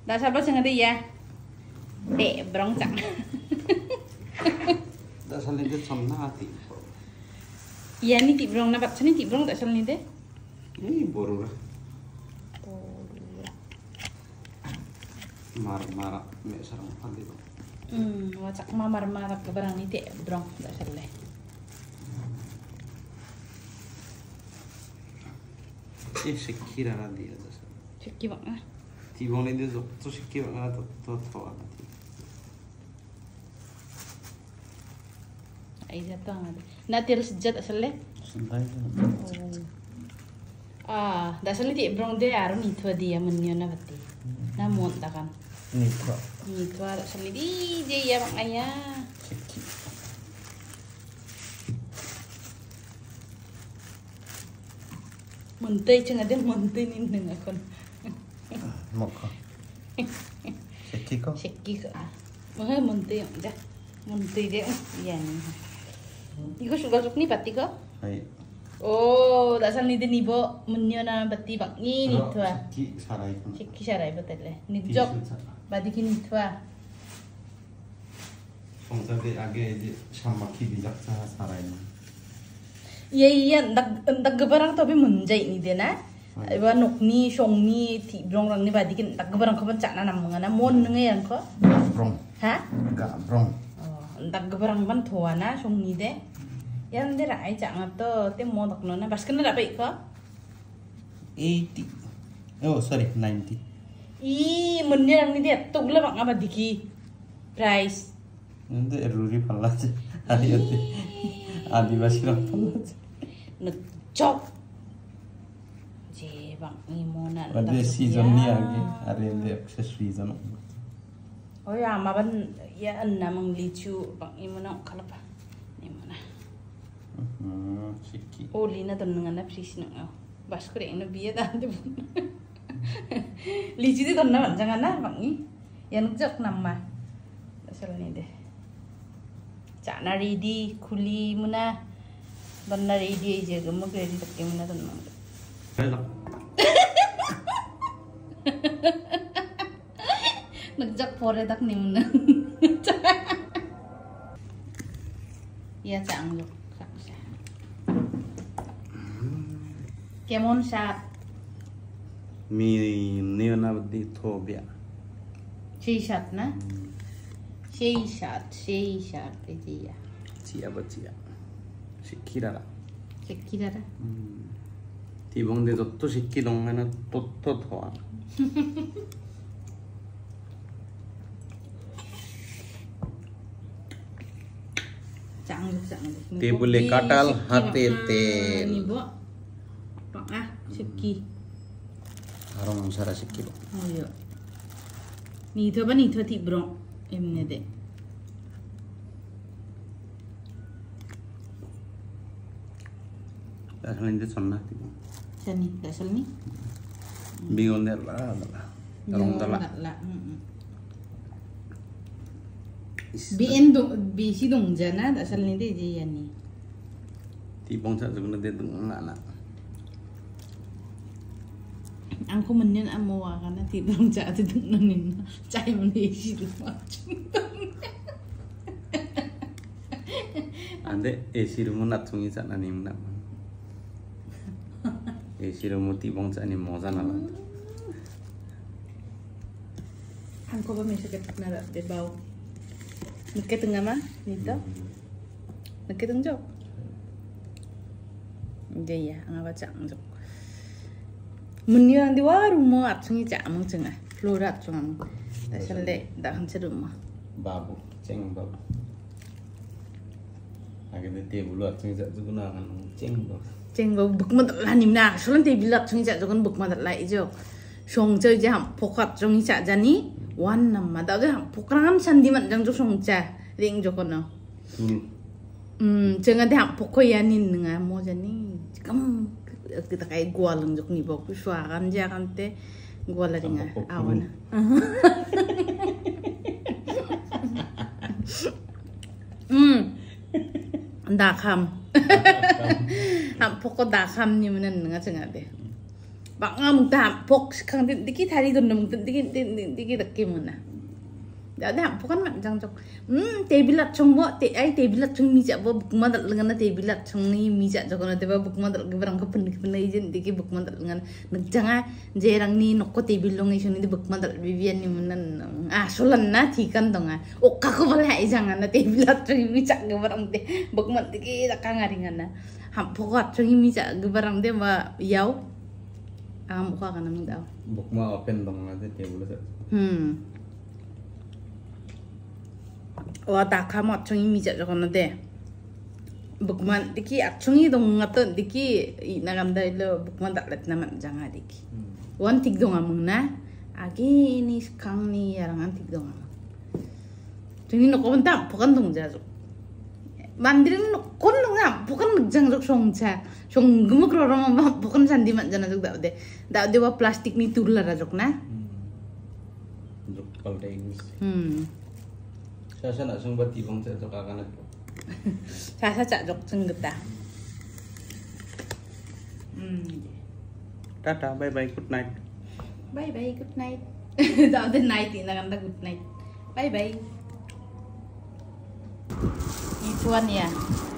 Dasar apa sih ngerti ya? Dek brong cak. Dasar ini sama hati. Iya nih ti brong nabat sini ti brong dasar nih deh. Ini boru lah. Marah-marah, mek sarang pandi tuh. Wacak marah-marah ke barang nih dek brong dasar leh. Sekira lah dia dasar. Ceki bang ah. Tibong ini tuh sekira lah tuh ada. Ay jatuh nggak deh. Nanti harus sejat dasar leh. Sentai. Dasar nih dek brong deh aru nih tuh dia menyo na bati. Namun takkan. Ini tuh. Nih tuh dasar nih di ya bang ayah. Seki. Mentei ceng ada mentei nih dengan kon. Mau kok? Seki kok? Seki ke ah. Mah mentei yang dah. Mentei dia iya nih. Iko suka nih pati kok? Hai. Oh, dasar nih nih bo menyo na bati bang ini tuh. Seki sarai kan. Seki sarai betul leh. Nih jok. Badi kini tuh. Somsade age di sama kibi jaksa sarai. Iya, ndak gebarang tapi menjai nih deh na. Iba nukni, shongni, ti brong rang ni badi kin ndak gebarang kau pencak na namanya mon nengai yang kok. Brong. Hah? Enggak brong. Oh, ndak gebarang ban tua na shongni deh. Yang dia rai cak ngato, te mau tak nona. Pas kena dapat kok? 80. Oh, sorry, 90. Ih, menir yang ni dia tuk lah bang apa diki price. Nanti eruri palas. Hati-hati. Adivasi lah palas. Ngecok. Je bang ni mau nak. Ada season ni lagi. Ada yang dia akses season. Oh ya, maban ya namang licu bang ni mau nak kalau apa? Ni mana? Seki. Oh, Lina tu dengan apa sih nak? Bas kau ini biar dah tu. Licu tu nama jangan nak bang ni. Yang ngecok nama. Asal ni deh. Cak nari di kuli mana? Benar ready aja, gemuk ready tak gimana tenang. Enak. Ngejak pore tak nih mana. Ya cangguk. Kemon shot. Mi neona di Tobia. Shey shot na? Shey shot itu ya. Cia bacia. Sekira lah. Sekira dah. Tibong de tutto sekki dong mana tutto toa. Cangguk. Tebule katal hati tel. Ni bo. Pak ah, seki. Harong sara sekki. Oh iya. Ni tu apa ni tu ti bro. Emne deh. Dasar ini sonna tibong. Sani, dasar ni. Bingung deh lah. Tarong dala. Bisi dong jana dasar ni deh je yani. Tibong sa sebenarnya dia tengah anak. Angko menyen amoa karena tibong cak tu nanin. Cai menisi tu macam. Ande esirumu natsungi sa nanim nak. Esirumu tibong sa ni mo sana lah. Angko ba may sakit na de bau. Nakit nga ma dito. Nakit ang jok. Hindi ya, ang apa cak ang jok. Menyo ang diwaru mo at sungi cak amang cenga. Flora at sunga mo. Dasal le dahan sa rumah. Babu, ceng babu. Agak dia bulu atsungi sa juga kan ceng babu. Ceng bau bukmat lah nimna. Soalnya dia bilat sungi cak jokan bukmat lah ijo. Song chơi jam pokat sungi cak jani. Wan nama tau dia pokran sandiman jang jok song cak ring jokon no. Jangan dia pokoyanin nga mo jani. Kam kita kayak gua lengjok nih bok suaran jangan teh gua lagi nggak awan. Dakam. Pokok dakam ni mana nggak cengat deh. Bak ngamuk ta pok kang dikit hari don mung dikit gimana. Ada bukan mak jangcok. Tebilat chong bo ai tebilat chong mijak bo bukma dal ngana tebilat chong ni mijak jokona teba bukma dal gebarang ko pen ijen diki bukma dal ngana janga jerang ni nokko tebilong isuni di bukma dal bibian ni menan solan na thikan donga okka ko bala ai jangan na tebilat chong mijak gebarang de bukma diki takangari ngana hampokat chong mijak gebarang de ma yau muka kana ming daw bukma open dong nanti dia boleh. Wah tak kamu acungi mijak jokono deh. Bukman diki acungi dong ngaton diki nagam dah lo bukman tak let nama jangan diki. Wan tik dong amung na. Agi ni sekarang ni yarangan tik dong amung. Jadi nak kau bentar bukan dong jazuk. Mandirin nak kon ngam bukan jang jok songca. Song gemuk orang bukan sandi mak jana jok dah deh. Dah deh wah plastik ni turla rajok na. Jok kalau dah Inggris. Saya nak sumbat tibong saya jok akan aku. Saya cak jok cenggeta. Tata, bye bye, good night. Bye bye, good night. Dah ada night ini kan good night. Bye bye. Ini tuan ya.